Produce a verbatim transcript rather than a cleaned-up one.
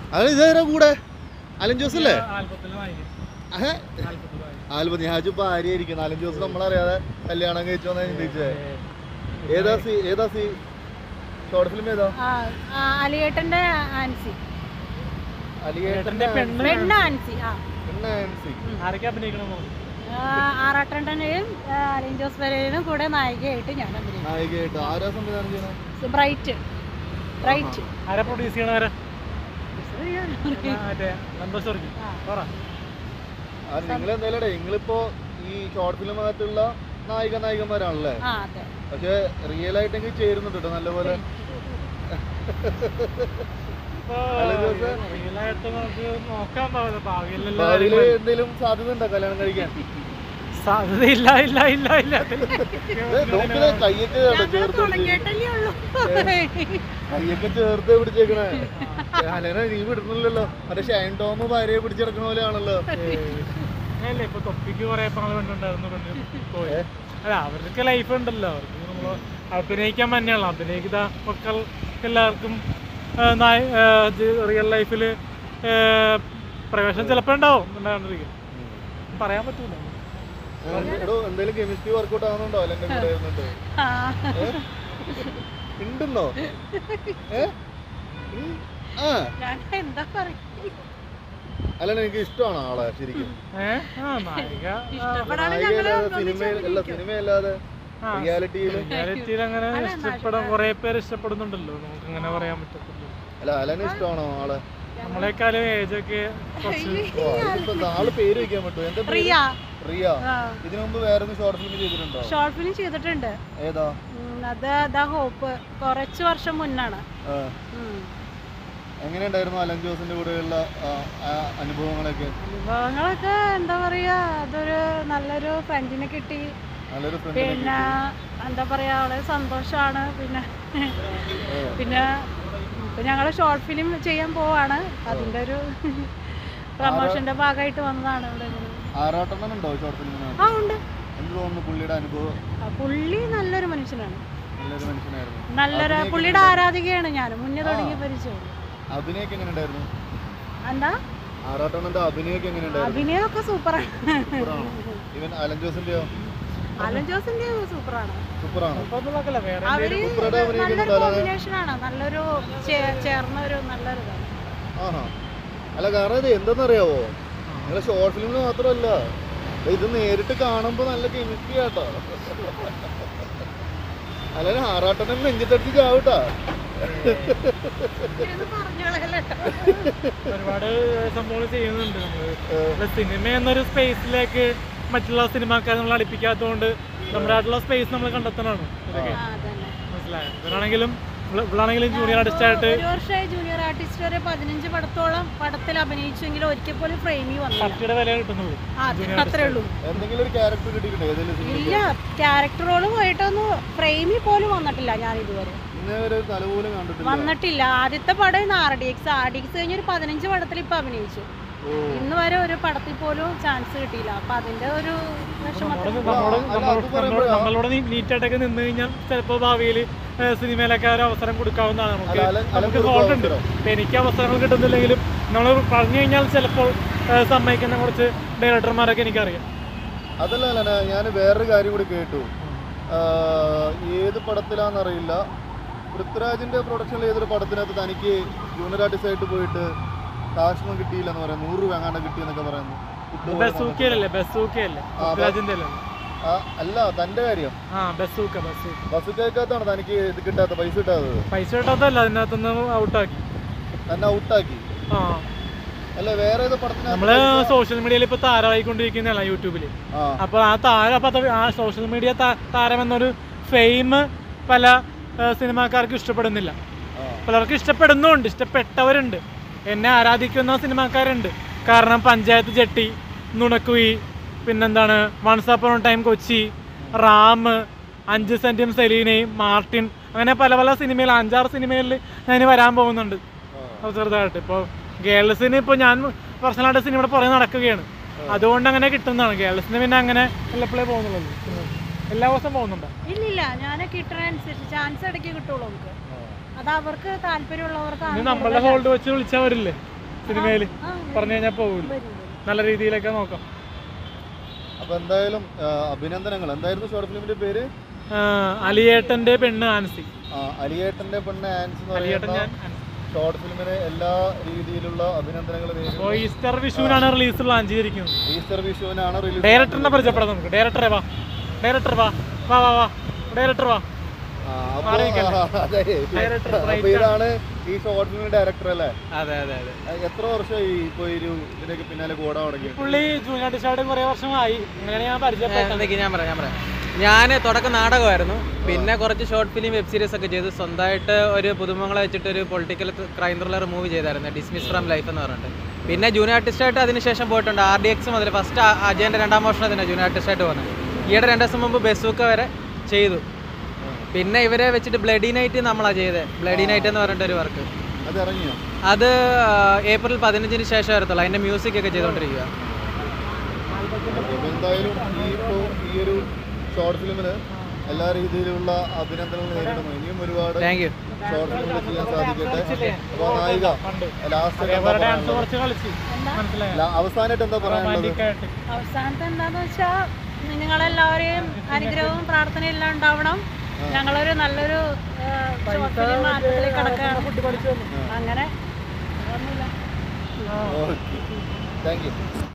അത് ഇതേറെ കൂടെ അലൻ ജോസ് അല്ലേ? ആൽബം ഞാൻ ഇപ്പൊ ആര്യായിരിക്കും അലൻ ജോസ് നമ്മളറിയാതെ കല്യാണം കഴിച്ചോന്നാ ചിന്തിച്ചേ. ഏതാ സി ഏതാ സി ഷോർട്ട് ഫിലിം ഏതാ? അലിയേട്ടന്റെ ആൻസി. അലിയേട്ടന്റെ പെണ്ണ് ആൻസി. പെണ്ണ് ആൻസി. ആരൊക്കെ അഭിനയിക്കണോ? ആറാട്ടന്റെയും അലിൻ ജോസ് പെരേരയും കൂടെ നായികയായിട്ട് ഞാൻ അഭിനയിക്കും. നായികയായിട്ട് ആരാ സംവിധാനം ചെയ്യണം? ബ്രൈറ്റ്. ബ്രൈറ്റ്. ആരാ പ്രൊഡ്യൂസ് ചെയ്യണവരാ? നിങ്ങൾ എന്തായാലും നിങ്ങളിപ്പോ ഈ ഷോർട്ട് ഫിലിമകത്തുള്ള നായിക നായികന്മാരാണല്ലേ? പക്ഷെ റിയൽ ആയിട്ടെങ്കിൽ ചേരുന്നുണ്ട് കേട്ടോ നല്ലപോലെ. ഭാവിയില് എന്തെങ്കിലും സാധ്യത ഉണ്ടോ കല്യാണം കഴിക്കാൻ? സാധ്യതയില്ല ഇല്ല ഇല്ല ഇല്ല കയ്യൊക്കെ കയ്യൊക്കെ ചേർത്ത് പിടിച്ചേക്കണേ. അലന നീ വിടുന്നില്ലല്ലോ, മറ്റേ ഷൈൻ ടോം ഭാര്യയെ പിടിച്ചെടുക്കണ പോലെയാണല്ലോ. ഇപ്പൊ തൊപ്പിക്ക് കുറെ പെണ്ണുണ്ടായിരുന്നു. അല്ല അവർക്ക് ലൈഫ് ഉണ്ടല്ലോ, അവർക്ക് നമ്മള് അഭിനയിക്കാൻ തന്നെയാണല്ലോ. അഭിനയിക്കുന്ന മക്കൾ എല്ലാവർക്കും റിയൽ ലൈഫില് പ്രവേശനം ചിലപ്പോ ഉണ്ടാവും, ഉണ്ടാകാണ്ടിരിക്കും, പറയാൻ പറ്റൂല. എന്തെങ്കിലും കെമിസ്ട്രി വർക്ക്ഔട്ട് ആവുന്നുണ്ടോ അല്ലെന്റെ കൂടെ ഇരുന്നിട്ട്? ഉണ്ടെന്നോ? അല്ല എനിക്ക് ഇഷ്ടമാണോ ആളെ ശരിക്കും? സിനിമയല്ല സിനിമയല്ലാതെ റിയാലിറ്റിയില് റിയാലിറ്റിയിൽ അങ്ങനെ ഇഷ്ടപ്പെടാൻ കുറെ പേര് ഇഷ്ടപ്പെടുന്നുണ്ടല്ലോ, നമുക്ക് അങ്ങനെ പറയാൻ പറ്റത്തില്ല. അല്ല അലന് ഇഷ്ടമാണോ ആളെ? നമ്മളെക്കാളും ഏജൊക്കെ ആള് പേര് വെക്കാൻ പറ്റുമോ? എന്താ റിയ. ഇതിനു മുമ്പ് വേറെ ഷോർട്ട് ഫിലിം ചെയ്തിട്ടുണ്ടോ? ഷോർട്ട് ഫിലിം ചെയ്തിട്ടുണ്ട്. ഏതാ? അത് ദ ഹോപ്പ്, കുറച്ച് വർഷം മുന്നാണ്. എങ്ങനെയുണ്ടായിരുന്നു അലൻ ജോസിന്റെ കൂടെയുള്ള അനുഭവങ്ങളൊക്കെ? അനുഭവങ്ങളൊക്കെ എന്താ പറയാ, അതൊരു നല്ലൊരു ഫ്രണ്ടിനെ കിട്ടി. പിന്നെ എന്താ പറയാ, വളരെ സന്തോഷമാണ്. പിന്നെ പിന്നെ ഇപ്പൊ ഞങ്ങള് ഷോർട്ട് ഫിലിം ചെയ്യാൻ പോവാണ്, അതിന്റെ ഒരു പ്രമോഷന്റെ ഭാഗമായിട്ട് വന്നതാണ് ഇവിടെ. ആറാട്ടണ്ണനുണ്ടോ ഷോർട്ട് ഫിലിമിന്? ആ ഉണ്ട്. എന്ത് തോന്നുന്നു പുള്ളിയുടെ അനുഭവം? പുള്ളി നല്ലൊരു മനുഷ്യനാണ്, നല്ലൊരു മനുഷ്യനായിരുന്നു. നല്ലൊരു പുള്ളിയുടെ ആരാധികയാണ് ഞാൻ, മുന്നേ തുടങ്ങി പരിചയം. അഭിനയൊക്കെ എങ്ങനെ ഉണ്ടായിരുന്നു? എന്താ ആറാട്ടണ്ണന്റെ അഭിനയൊക്കെ എങ്ങനെയുണ്ടായിരുന്നു? അഭിനയൊക്കെ സൂപ്പറാണ്. ഇവൻ അലൻ ജോസിന്റെയോ? അലൻ ജോസിന്റെ സൂപ്പറാണ്. സൂപ്പറാണ്. അവര് നല്ലൊരു കോമ്പിനേഷനാണ്, നല്ലൊരു ചേർന്ന ഒരു നല്ലൊരു ഇതാണ്. ആഹാ. അല്ല കാരണം ഇത് എന്തെന്നറിയാവോ, നിങ്ങളെ ഷോർട്ട് ഫിലിമിന് മാത്രമല്ല ഇത് നേരിട്ട് കാണുമ്പോ നല്ല കെമിസ്ട്രി ആട്ടോ. അല്ല ആറാട്ടണ്ണൻ നെഞ്ചത്തടിച്ച് ചാവട്ടാ. ഒരുപാട് സംഭവങ്ങൾ ചെയ്യുന്നുണ്ട് നമ്മള്. സിനിമ എന്നൊരു സ്പേസിലേക്ക് മറ്റുള്ള സിനിമാക്കാരെ നമ്മൾ അടുപ്പിക്കാത്തതുകൊണ്ട് നമ്മുടെ ആയിട്ടുള്ള സ്പേസ് നമ്മൾ കണ്ടെത്തണമാണ്. ഇതൊക്കെ മനസ്സിലായോ? ഇവരാണെങ്കിലും ഇവളാണെങ്കിലും ജൂനിയർ ആർട്ടിസ്റ്റ് ആയിട്ട് ഒരു വർഷമായി ജൂനിയർ ആർട്ടിസ്റ്റ് വരെ പതിനഞ്ച് പടത്തോളം പടത്തിൽ അഭിനയിച്ചെങ്കിലും ഒരിക്കൽ പോലും ഫ്രെയിമിൽ വന്നില്ല. വില കിട്ടുന്നുള്ളൂ, അത്രേ ഉള്ളൂ. ഇല്ല, ക്യാരക്ടർ റോള് പോയിട്ടൊന്നും ഫ്രെയിമിൽ പോലും വന്നിട്ടില്ല ഞാൻ ഇതുവരെ, വന്നിട്ടില്ല. ആദ്യത്തെ പടം R D X R D X കഴിഞ്ഞൊരു പതിനഞ്ച് പടത്തിൽ ഇപ്പൊ അഭിനയിച്ചു. ഇന്ന് വരെ ഒരു പടത്തിൽ പോലും ചാൻസ് കിട്ടിയില്ല. അപ്പൊ അതിന്റെ ഒരു നമ്മളോട് നീറ്റായിട്ടൊക്കെ നിന്ന് കഴിഞ്ഞാൽ ചിലപ്പോ ഭാവിയിൽ സിനിമയിലൊക്കെ ഒരു അവസരം കൊടുക്കാവുന്നതാണ്. നമുക്ക് നമുക്ക് ഹോൾഡ് ഉണ്ട്. എനിക്ക് അവസരങ്ങൾ കിട്ടുന്നില്ലെങ്കിലും നമ്മൾ പറഞ്ഞു കഴിഞ്ഞാൽ ചിലപ്പോൾ സമ്മതിക്കുന്ന കുറച്ച് ഡയറക്ടർമാരൊക്കെ എനിക്കറിയാം. അതല്ല, ഞാൻ വേറൊരു കാര്യം കൂടി കേട്ടു. ഏത് പടത്തിലാണെന്നറിയില്ല, പൃഥ്വിരാജിന്റെ പ്രൊഡക്ഷനിൽ ഏതൊരു പടത്തിനകത്ത് തനിക്ക് ജൂനിയർ ആർട്ടിസ്റ്റ് ആയിട്ട് പോയിട്ട് കാശൊന്നും കിട്ടിയില്ലെന്ന് പറയാം, നൂറ് രൂപ എങ്ങാണ്ട് കിട്ടിയെന്നൊക്കെ പറയുന്നു. അല്ല തന്റെ കാര്യം ബസുക്കകത്താണ് തനിക്ക് ഇത് കിട്ടാത്ത പൈസ കിട്ടാത്തത്. പൈസ കിട്ടാത്തല്ല, അതിനകത്തുനിന്ന് ഔട്ടാക്കി തന്നെ ഔട്ടാക്കി. അല്ല വേറെ ഏതോ പടത്തിന് നമ്മള് സോഷ്യൽ മീഡിയയിൽ ഇപ്പൊ താരമായിക്കൊണ്ടിരിക്കുന്നതാണ് യൂട്യൂബില്. അപ്പൊ ആ താരം അപ്പൊ ആ സോഷ്യൽ മീഡിയ താരം എന്നൊരു ഫെയിം പല സിനിമാക്കാർക്കും ഇഷ്ടപ്പെടുന്നില്ല. പലർക്കും ഇഷ്ടപ്പെടുന്നുണ്ട്, ഇഷ്ടപ്പെട്ടവരുണ്ട്, എന്നെ ആരാധിക്കുന്ന സിനിമാക്കാരുണ്ട്. കാരണം പഞ്ചായത്ത് ജട്ടി, നുണക്കുയി, പിന്നെന്താണ് once upon time Kochi, Ram, അഞ്ച് സെന്റും സെലീനയും, മാർട്ടിൻ, അങ്ങനെ പല പല സിനിമയിൽ അഞ്ചാറ് സിനിമയിൽ ഞാൻ വരാൻ പോകുന്നുണ്ട് ചെറുതായിട്ട്. ഇപ്പോൾ ഗേൾസിന് ഇപ്പോൾ ഞാൻ പേഴ്സണലായിട്ട് സിനിമയുടെ പുറകെ നടക്കുകയാണ്, അതുകൊണ്ട് അങ്ങനെ കിട്ടുന്നതാണ്. ഗേൾസിന് പിന്നെ അങ്ങനെ എല്ലപ്പോഴേ പോകുന്നുള്ളൂ, എല്ലാ ദിവസവും പോകുന്നുണ്ട്. ഇല്ലില്ല, ഞാൻ കിട്ടുന്നതനുസരിച്ച് ചാൻസ് ഇടയ്ക്ക് കിട്ടുള്ളൂ നമുക്ക്. അത് അവർക്ക് താല്പര്യമുള്ളവർക്ക് നമ്മളുടെ ഹോൾഡ് വെച്ച് വിളിച്ചാൽ വരില്ലേ? സിനിമയിൽ പറഞ്ഞു കഴിഞ്ഞാൽ പോകില്ല. നല്ല രീതിയിലൊക്കെ നോക്കാം. അപ്പൊ എന്തായാലും അഭിനന്ദനങ്ങൾ. എന്തായിരുന്നു ഷോർട്ട് ഫിലിമിന്റെ പേര്? അലിയേട്ടന്റെ പെണ്ണ് ആൻസി. അലിയേട്ടന്റെ പെണ്ണ് ആൻസി എന്ന് പറയുന്ന ഷോർട്ട് ഫിലിമിന് എല്ലാ രീതിയിലുള്ള അഭിനന്ദനങ്ങൾ. ഈസ്റ്റർ വിഷുവിനാണ് റിലീസ് പ്ലാൻ ചെയ്തിരിക്കുന്നത്. ഈസ്റ്റർ വിഷുവിനാണ് റിലീസ്. ഡയറക്ടറിനെ പരിചയപ്പെടാം നമുക്ക്. ഡയറക്ടറെ വാ, ഡയറക്ടർ വാ വാ വാ വാ ഡയറക്ടർ വാ. ഇതാണ് ഈ ഷോർട്ട് ഫിലിമിന്റെ ഡയറക്ടർ അല്ലേ? അതെ അതെ അതെ. എത്ര വർഷമായി ഇപ്പൊ ഒരു ഇതിലേക്ക് പിന്നാലെ കൂടാൻ തുടങ്ങി? പുള്ളി ജൂനിയർ ആർട്ടിസ്റ്റായിട്ട് കുറെ വർഷമായി. അങ്ങനെയാണ് ഞാൻ പരിചയപ്പെട്ടത്. ഞാൻ പറയാം ഞാൻ പറയാം ഞാൻ തുടക്കം നാടകമായിരുന്നു. പിന്നെ കുറച്ച് ഷോർട്ട് ഫിലിം വെബ് സീരീസ് ഒക്കെ ചെയ്തു. സ്വന്തമായിട്ട് ഒരു പുതുമങ്ങളെ വെച്ചിട്ട് ഒരു പൊളിറ്റിക്കൽ ക്രൈം ത്രില്ലർ മൂവി ചെയ്തായിരുന്നു, ഡിസ്മിസ് ഫ്രം ലൈഫ് എന്ന് പറഞ്ഞിട്ട്. പിന്നെ ജൂനിയർ ആർട്ടിസ്റ്റായിട്ട് അതിനുശേഷം പോയിട്ടുണ്ട്. ആർ ഡി എക്സ് മുതൽ ഫസ്റ്റ് അജയൻ്റെ രണ്ടാം വർഷം തന്നെ ജൂനിയർ ആർട്ടിസ്റ്റായിട്ട് പോകുന്നത്. ഈയിടെ രണ്ട് ദിവസം മുമ്പ് ബസൂക്ക വരെ ചെയ്തു. പിന്നെ ഇവരെ വെച്ചിട്ട് ബ്ലഡി നൈറ്റ് നമ്മളാണ് ചെയ്തത്. ബ്ലഡി നൈറ്റ് എന്ന് പറഞ്ഞിട്ട് ഒരു വർക്ക്. അത് ഏപ്രിൽ പതിനഞ്ചിന് ശേഷം വരത്തുള്ളൂ. അതിൻ്റെ മ്യൂസിക് ഒക്കെ ചെയ്തുകൊണ്ടിരിക്കുക. എന്തായാലും ഈ ഒരു ഷോർട്ട് ഫിലിമിന് എല്ലാ രീതിയിലുള്ള അഭിനന്ദനങ്ങൾ നേരിടുന്നു. ഇനിയും ഒരുപാട് ഷോർട്ട് ഫിലിമുകൾ ചെയ്യാൻ സാധിക്കട്ടെ. അപ്പോൾ നായിക ലാസ്റ്റ് അവസാനമായിട്ട് എന്താ പറയാനുള്ളത്? അവസാനത്തെ എന്താന്ന് വെച്ചാൽ നിങ്ങളെല്ലാവരെയും അനുഗ്രഹവും പ്രാർത്ഥനയും എല്ലാം ഉണ്ടാവണം. ഞങ്ങളൊരു നല്ലൊരു ഷോർട്ട് ഫിലിം മാർക്കറ്റിലേക്ക് കടക്കുകയാണ്. അങ്ങനെ താങ്ക് യു.